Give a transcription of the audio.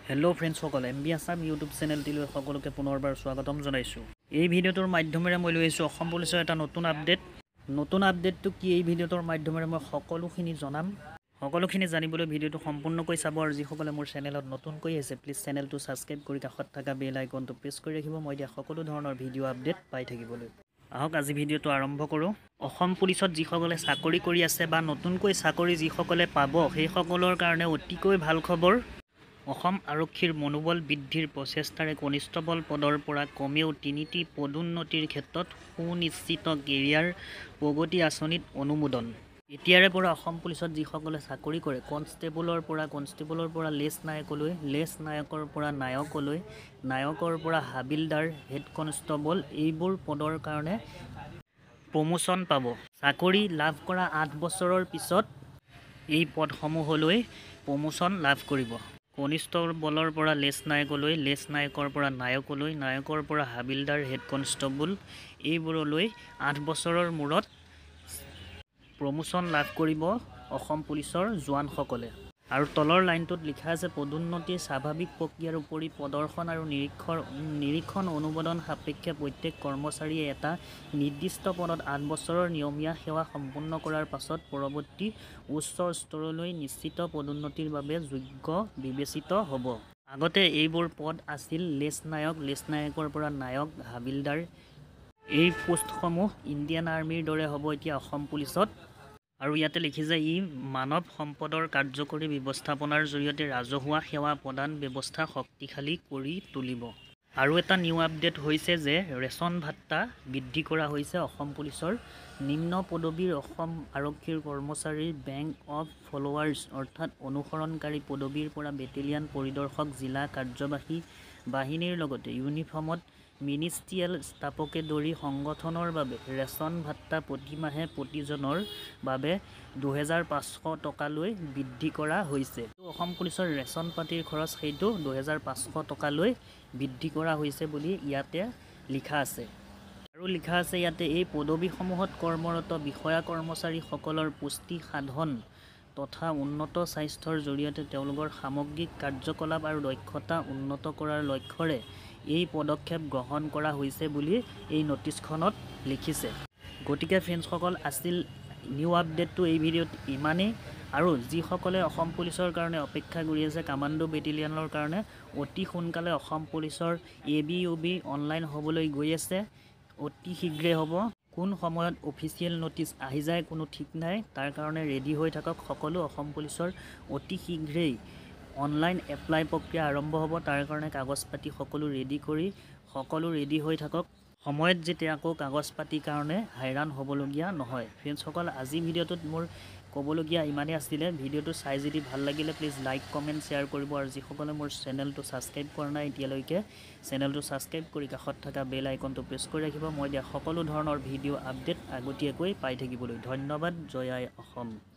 Hello' ফ্ৰেণ্ডসকল, M B Assam YouTube চেনেলটিলৈ সকলোকে পুনৰবাৰ স্বাগতম জনাইছোঁ। এই ভিডিঅ'টোৰ মাধ্যমেৰে মই লৈ আহিছোঁ অসম পুলিচৰ এটা নতুন আপডেটটো কি এই ভিডিঅ'টোৰ মাধ্যমেৰে মই সকলোখিনি জনাম। সকলোখিনি জানিবলৈ ভিডিঅ'টো সম্পূৰ্ণকৈ চাব আৰু যিসকলে মোৰ চেনেলত নতুনকৈ আহিছে প্লিজ চেনেলটো ছাবস্ক্ৰাইব কৰি কাষত থকা বেল আইকনটো প্ৰেছ কৰি ৰাখিব মই দিয়া সকলো ধৰণৰ ভিডিঅ' আপডেট পাই থাকিবলৈ। আহক আজি ভিডিঅ'টো আৰম্ভ কৰোঁ। অসম পুলিচত যিসকলে চাকৰি কৰি আছে বা নতুনকৈ চাকৰি যিসকলে পাব সেইসকলৰ কাৰণে অতিকৈ ভাল খবৰ। অসম আৰক্ষীৰ মনোবল বৃদ্ধিৰ প্ৰচেষ্টাৰে কনিষ্টবল পদৰ পৰা কমেও 3টি পদোন্নতিৰ ক্ষেত্ৰত সুনিশ্চিত কেৰিয়াৰ প্ৰগতি আঁচনিত অনুমোদন। এতিয়াৰে পৰা অসম পুলিচত যিসকলে চাকৰি কৰে কনষ্টেবলৰ পৰা লেছ নায়কলৈ, লেছ নায়কৰ পৰা নায়কলৈ, নায়কৰ পৰা হাবিলদাৰ, হেড কনষ্টেবল এইবোৰ পদৰ কাৰণে প্ৰমোশ্যন পাব। চাকৰি লাভ কৰা 8 বছৰৰ পিছত এই পদসমূহলৈ প্ৰমোশ্যন লাভ কৰিব। কনিষ্টবলৰ পৰা লেছ নায়কলৈ, লেছ নায়কৰ পৰা নায়কলৈ, নায়কৰ পৰা হাবিলদাৰ, হেড কনষ্টেবল এইবোৰলৈ 8 বছৰৰ মূৰত প্ৰমোশ্যন লাভ কৰিব অসম পুলিচৰ জোৱানসকলে। আৰু তলৰ লাইনটোত লিখা আছে পদোন্নতিৰ স্বাভাৱিক প্ৰক্ৰিয়াৰ উপৰি প্ৰদৰ্শন আৰু নিৰীক্ষণ অনুমোদন সাপেক্ষে প্ৰত্যেক কৰ্মচাৰীয়ে এটা নিৰ্দিষ্ট পদত 8 বছৰৰ নিয়মীয়া সেৱা সম্পূৰ্ণ কৰাৰ পাছত পৰৱৰ্তী উচ্চ স্তৰলৈ নিশ্চিত পদোন্নতিৰ বাবে যোগ্য বিবেচিত হ'ব। আগতে এইবোৰ পদ আছিল লেছ নায়ক, লেছ নায়কৰ পৰা নায়ক, হাবিলদাৰ। এই পোষ্টসমূহ ইণ্ডিয়ান আৰ্মিৰ দৰে হ'ব এতিয়া অসম পুলিচত। আৰু ইয়াতে লিখিছে ই মানৱ সম্পদৰ কাৰ্যকৰী ব্যৱস্থাপনাৰ জৰিয়তে ৰাজহুৱা সেৱা প্ৰদান ব্যৱস্থা শক্তিশালী কৰি তুলিব। আৰু এটা নিউ আপডেট হৈছে যে ৰেচন ভাত্তা বৃদ্ধি কৰা হৈছে অসম পুলিচৰ। নিম্ন পদবীৰ অসম আৰক্ষীৰ কৰ্মচাৰীৰ বেংক অৱ ফলোৱাৰ্ছ অৰ্থাৎ অনুসৰণকাৰী পদবীৰ পৰা বেটেলিয়ান পৰিদৰ্শক, জিলা কাৰ্যবাহী বাহিনীৰ লগতে ইউনিফৰ্মত মিনিষ্ট্ৰিয়েল ষ্টাফকে ধৰি সংগঠনৰ বাবে ৰেচন ভাত্তা প্ৰতিমাহে প্ৰতিজনৰ বাবে 2500 টকালৈ বৃদ্ধি কৰা হৈছে। অসম পুলিচৰ ৰেচন পাতিৰ খৰচ সেইটো 2500 টকালৈ বৃদ্ধি কৰা হৈছে বুলি ইয়াতে লিখা আছে। আৰু লিখা আছে ইয়াতে এই পদবীসমূহত কৰ্মৰত বিষয়া কৰ্মচাৰীসকলৰ পুষ্টি সাধন তথা উন্নত স্বাস্থ্যৰ জৰিয়তে তেওঁলোকৰ সামগ্ৰিক কাৰ্যকলাপ আৰু দক্ষতা উন্নত কৰাৰ লক্ষ্যৰে এই পদক্ষেপ গ্ৰহণ কৰা হৈছে বুলি এই নটিচখনত লিখিছে। গতিকে ফ্ৰেণ্ডসকল আছিল নিউ আপডেটটো এই ভিডিঅ'ত ইমানেই। আৰু যিসকলে অসম পুলিচৰ কাৰণে অপেক্ষা কৰি আছে কামাণ্ডো বেটেলিয়ানৰ কাৰণে অতি সোনকালে অসম পুলিচৰ ABUB অনলাইন হ'বলৈ গৈ আছে। অতি শীঘ্ৰে হ'ব। কোন সময়ত অফিচিয়েল নটিচ আহি যায় কোনো ঠিক নাই, তাৰ কাৰণে ৰেডি হৈ থাকক সকলো। অসম পুলিচৰ অতি শীঘ্ৰেই অনলাইন এপ্লাই প্ৰক্ৰিয়া আৰম্ভ হ'ব, তাৰ কাৰণে কাগজ পাতি সকলো ৰেডি হৈ থাকক। সময়ত যেতিয়া আকৌ কাগজ পাতিৰ কাৰণে হাইৰাণ হ'বলগীয়া নহয়। ফ্ৰেণ্ডসকল আজি ভিডিঅ'টোত মোৰ ক'বলগীয়া ইমানেই আছিলে। ভিডিঅ'টো চাই যদি ভাল লাগিলে প্লিজ লাইক কমেণ্ট শ্বেয়াৰ কৰিব আৰু যিসকলে মোৰ চেনেলটো ছাবস্ক্ৰাইব কৰা নাই এতিয়ালৈকে চেনেলটো ছাবস্ক্ৰাইব কৰি কাষত থকা বেল আইকনটো প্ৰেছ কৰি ৰাখিব মই দিয়া সকলো ধৰণৰ ভিডিঅ' আপডেট আগতীয়াকৈ পাই থাকিবলৈ। ধন্যবাদ। জয় আই অসম।